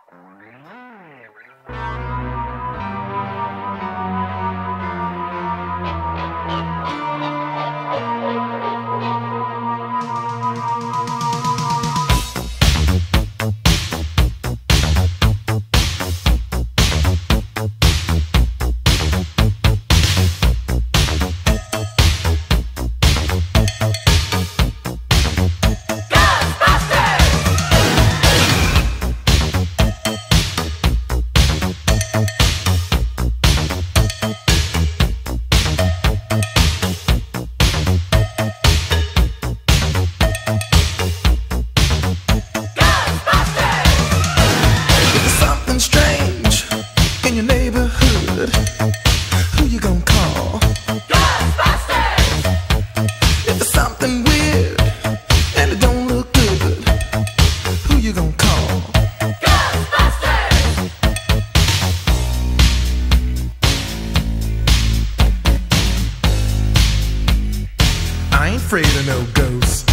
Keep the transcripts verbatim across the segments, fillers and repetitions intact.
Afraid of no ghosts.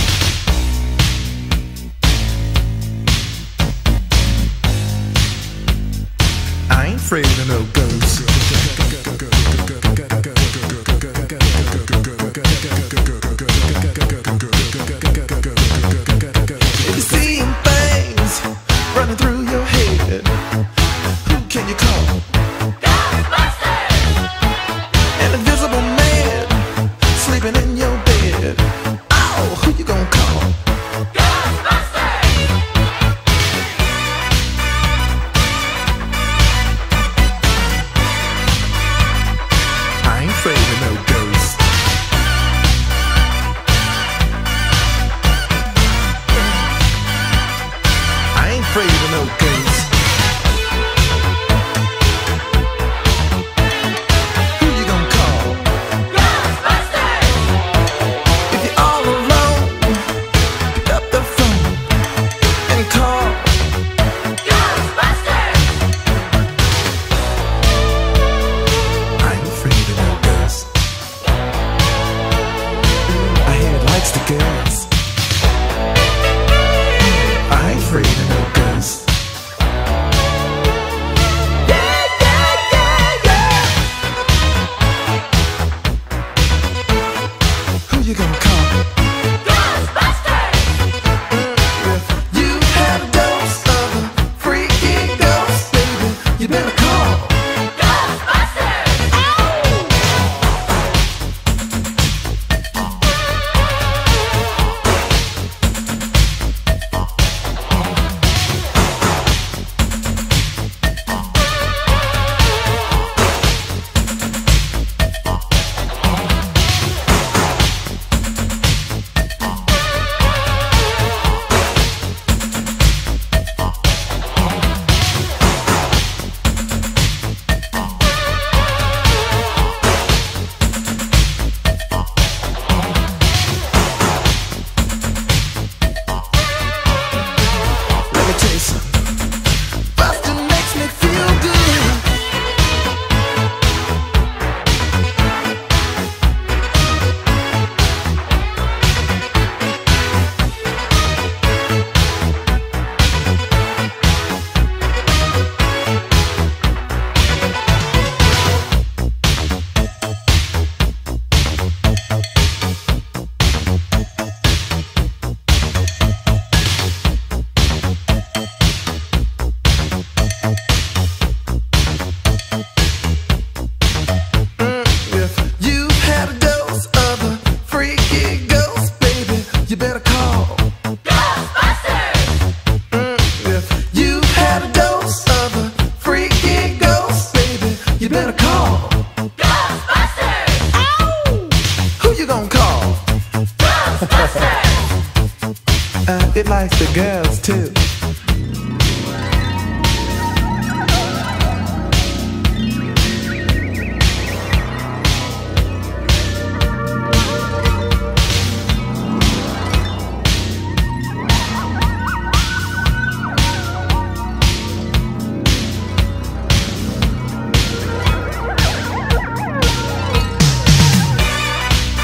I ain't afraid of no ghosts. If you're seeing things running through your head, who can you call? Ghostbusters! An invisible man sleeping in your bed. Oh, who you gonna call? Ghostbusters! I ain't afraid of no ghosts. I ain't afraid of no ghosts. Who you gonna call? Ghostbusters! If you're all alone, pick up the phone and call Ghostbusters! I ain't afraid of no ghosts. I hear it likes the girls. I ain't afraid of no ghosts. Yeah, yeah, yeah, yeah. Who you gonna call? Ghostbusters! If you had a dose of a freaky ghost, baby, you better call Ghostbusters! Let me tell you something. Buster makes me feel good. If you had a dose of a freaky ghost, baby, you better call Ghostbusters! If you had a dose of a freaky ghost, baby, you better call Ghostbusters! Ow! Who you gonna call? Ghostbusters! uh, it likes the girls too.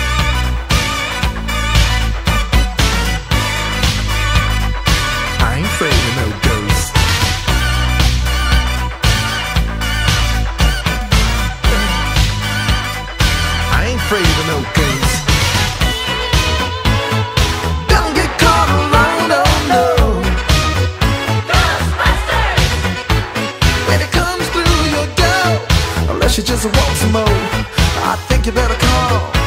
I ain't she just wants some more. I think you better call